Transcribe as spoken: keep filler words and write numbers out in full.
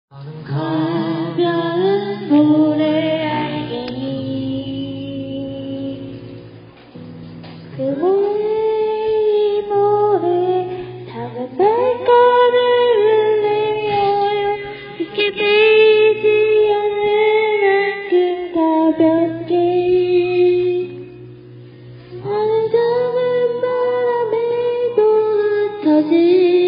가벼운 모래알갱이 그 모래 모래 작은 발걸음을 내어요 깊게 베이지 않는 만큼 가볍게 어느 작은 바람에도 흩어질